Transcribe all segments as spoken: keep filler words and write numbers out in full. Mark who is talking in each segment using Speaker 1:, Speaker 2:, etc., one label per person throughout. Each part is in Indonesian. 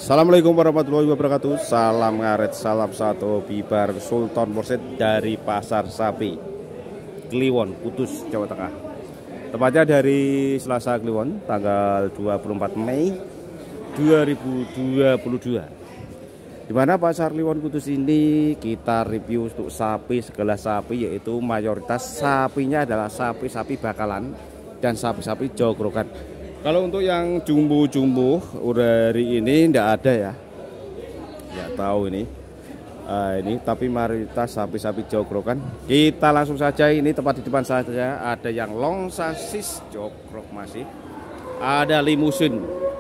Speaker 1: Assalamualaikum warahmatullahi wabarakatuh. Salam ngaret, salam satu bibar Sultan Mursyid dari Pasar Sapi Kliwon, Kudus, Jawa Tengah. Tepatnya dari Selasa Kliwon, tanggal dua puluh empat Mei dua ribu dua puluh dua. Dimana Pasar Kliwon Kudus ini kita review untuk sapi, segala sapi, yaitu mayoritas sapinya adalah sapi-sapi bakalan dan sapi-sapi jogrokan. Kalau untuk yang jumbo-jumbo hari ini tidak ada ya, nggak tahu ini. Uh, ini tapi mayoritas sapi-sapi jogrokan. Kita langsung saja, ini tepat di depan saja ada yang long sasis jogrok masih, ada limusin.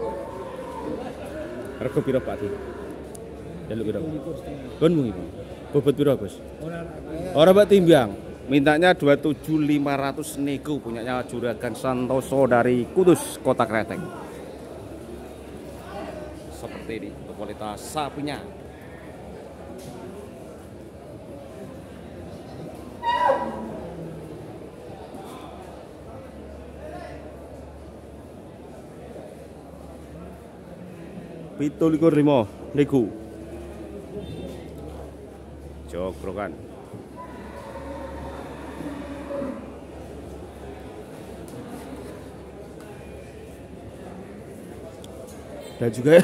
Speaker 1: Harga piro Pak Di? Jaluk piro? Kon mung iki. Bobot piro, Bos? Ora Mbak timbang. Mintanya dua puluh tujuh ribu lima ratus nego, punyanya Juragan Santoso dari Kudus, Kota Kreteng. Seperti ini untuk kualitas sapinya. Pitu likur limo nego. Jogrokan. Dan juga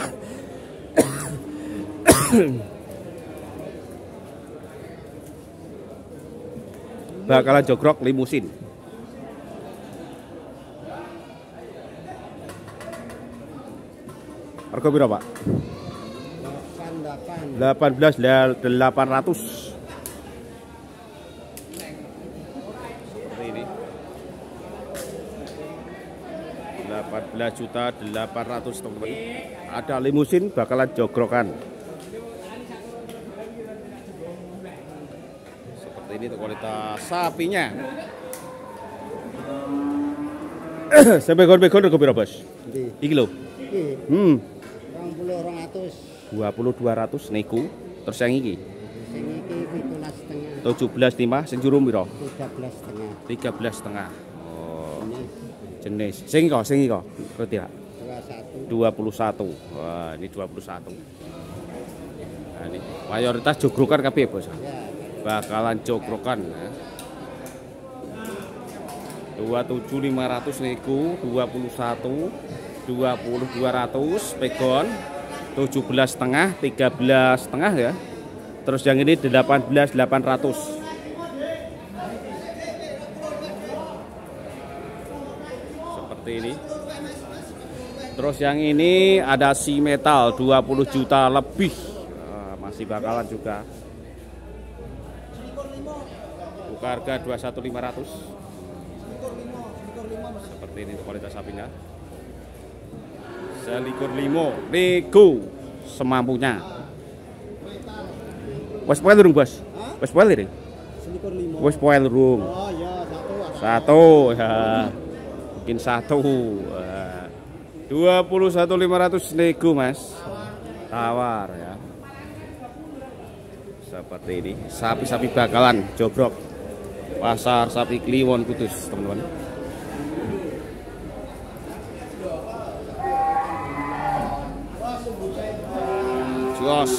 Speaker 1: bakalan jogrok limusin. Harga berapa, Pak? delapan belas delapan ratus. Seperti ini. delapan belas juta delapan ratus, teman-teman. Ada limusin bakalan jogrokan. Seperti ini untuk kualitas sapinya. Sampai gon-gon rego piro, Bos? Iki lho. Hmm. dua puluh dua ratus nego. Terus yang iki?
Speaker 2: Sing iki pitulas setengah.
Speaker 1: tujuh belas lima, sing juru piro?
Speaker 2: tiga belas setengah.
Speaker 1: tiga belas setengah. Oh. Jenis. Sing iki kok, sing iki kok. Ngerti ya? dua puluh satu. Wah, ini dua puluh satu. Nah, ini mayoritas jogrokan kabeh, Bos. Ya. Bakalan jogrokan ya. dua puluh tujuh ribu lima ratus nego, dua puluh satu, dua puluh dua ratus pegon, tujuh belas setengah, tiga belas setengah ya. Terus yang ini delapan belas delapan ratus. Seperti ini. Terus yang ini ada si metal dua puluh juta lebih. Nah, masih bakalan juga. Buka harga dua puluh satu ribu lima ratus. Seperti ini kualitas sapinya. Selikur limo nego semampunya. Wes poel durung, Bos? Wes poel iki?
Speaker 2: Selikur limo.
Speaker 1: Wes poel durung.
Speaker 2: Oh ya, satu.
Speaker 1: Satu ya. Mungkin satu. dua puluh satu ribu lima ratus nego, Mas. Tawar ya. Seperti ini. Sapi-sapi bakalan jogrok. Pasar Sapi Kliwon Kudus, teman-teman. Jos.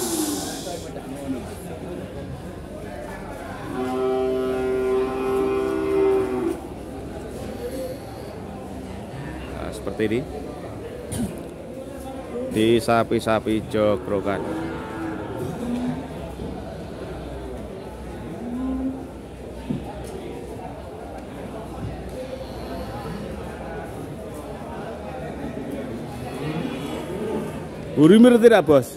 Speaker 1: Nah, seperti ini. Di sapi-sapi jogrokan. Burimir tidak, Bos?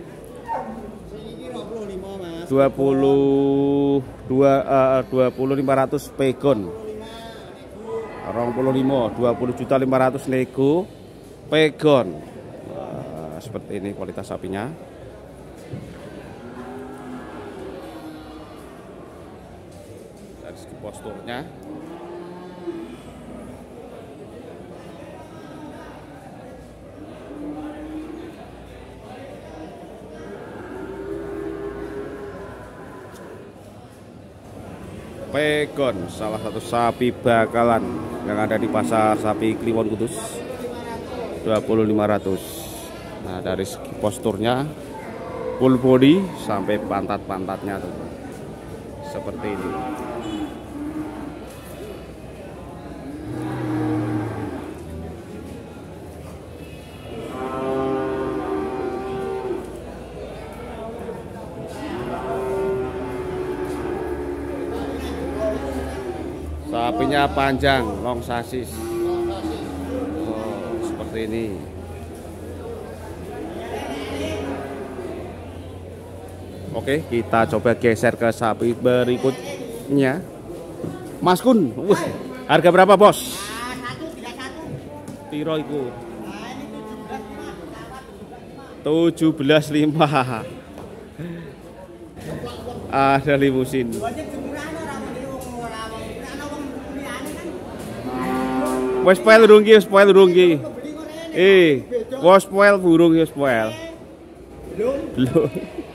Speaker 1: dua puluh dua uh, dua puluh lima ratus pegon. dua puluh lima, dua puluh juta lima ratus nego pegon. Nah, seperti ini kualitas sapinya. Dari segi posturnya. Pegon, salah satu sapi bakalan yang ada di Pasar Sapi Kliwon Kudus, dua puluh lima ratus. Nah, dari segi posturnya full body sampai pantat-pantatnya tuh seperti ini. Sapinya panjang, long sasis. Oh, seperti ini. Oke, kita coba geser ke sapi berikutnya. Mas Kun, wah, harga berapa bos? Piro iku? tujuh belas lima. Ada limusin. Wes spoil urung ki, spoil urung ki. Eh, wes spoil burung ya spoil. Belum. Belum.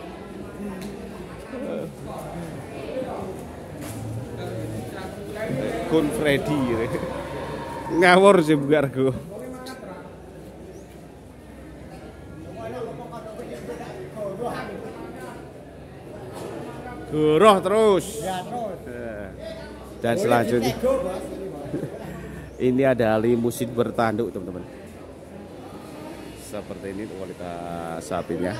Speaker 1: Kun Freddy. Ngawur sih bugargo. Goroh terus. Ya, terus. Dan selanjutnya ini ada limusin bertanduk teman-teman. Seperti ini kualitas sapinya.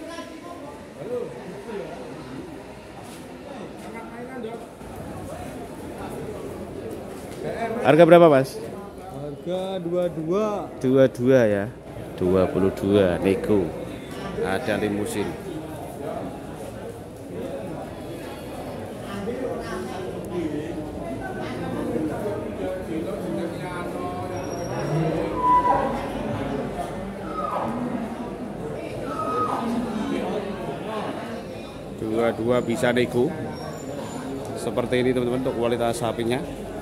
Speaker 1: Harga berapa mas?
Speaker 2: Harga dua puluh dua.
Speaker 1: dua puluh dua ya. dua puluh dua nego. Ada limusin. Dua-dua bisa nego. Seperti ini teman-teman untuk kualitas sapinya.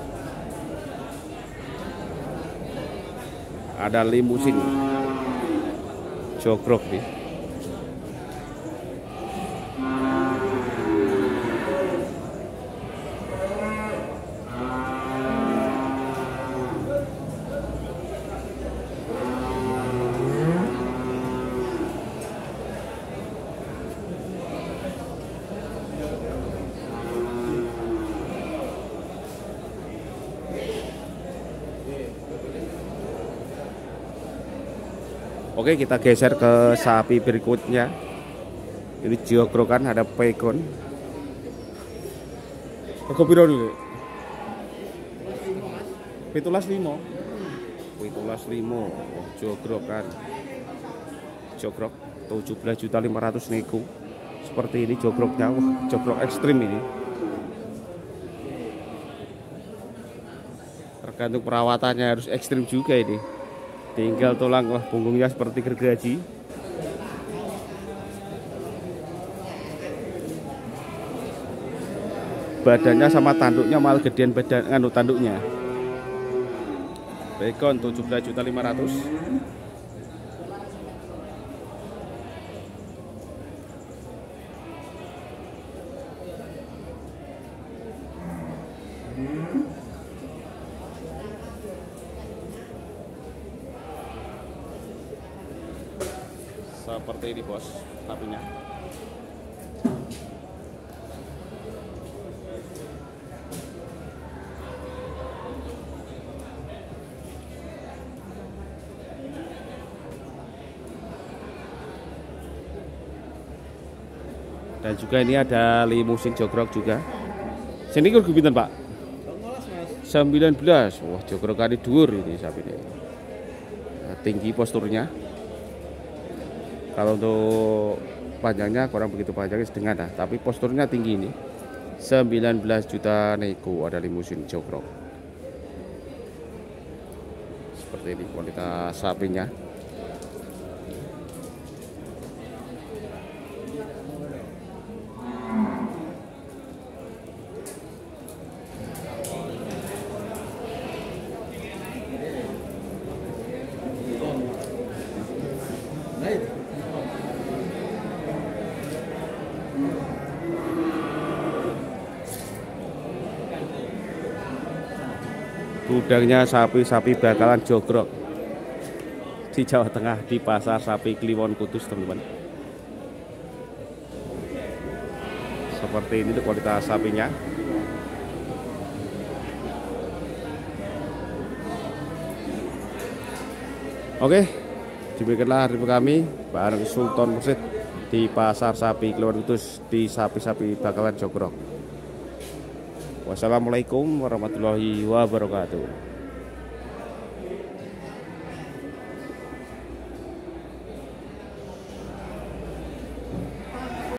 Speaker 1: Ada limusin jogrok nih. Oke, kita geser ke sapi berikutnya. Ini jogrok kan, ada pegon. Kok piro dulu? Pitulas limo. Pitulas limo. Oh, jogrok kan. Jogrok tujuh belas juta lima ratus nego. Seperti ini jogroknya. Wah, jogrok ekstrim ini. Tergantung perawatannya, harus ekstrim juga ini. Tinggal tulang, wah punggungnya seperti gergaji. Badannya sama tanduknya malah gedean badan nganu tanduknya. Pegon tujuh belas juta lima ratus. Seperti ini bos sapinya. Dan juga ini ada limusin jogrok juga. Sini kur pinten Pak? sembilan belas. Wah, jogrok kali dhuwur ini sapi ini. Nah, tinggi posturnya. Kalau untuk panjangnya kurang begitu panjangnya sedang dah, tapi posturnya tinggi ini. sembilan belas juta nego, ada limusin jogrok. Seperti ini kualitas sapinya. Gudangnya sapi-sapi bakalan jogrok. di Jawa Tengah di Pasar Sapi Kliwon Kudus, teman-teman. Seperti ini tuh kualitas sapinya. Oke, demikianlah review kami bareng Sultan Mursyid di Pasar Sapi Kliwon Kudus di Sapi-sapi Bakalan Jogrok. Wassalamualaikum warahmatullahi wabarakatuh.